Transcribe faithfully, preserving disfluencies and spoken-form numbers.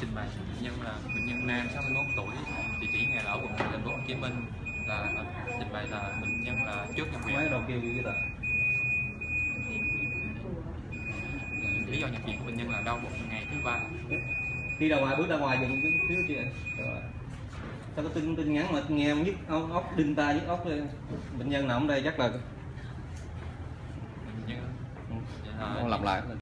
trình bày bệnh nhân là bệnh nhân nam sáu mươi mốt tuổi, địa chỉ nhà ở quận thành phố Hồ Chí Minh, là trình bày là bệnh nhân là trước nhập viện. Mấy đầu kêu gì vậy ta? Lý do nhập viện của bệnh nhân là đau bụng ngày thứ ba. Khi ra ngoài, bước ra ngoài dùng cái thiếu chị. Sao có tin tin nhắn mà nghe nhức óc, óc đinh tai nhức óc đây. Bệnh nhân nào ở đây chắc là Bệnh nhân không làm lại.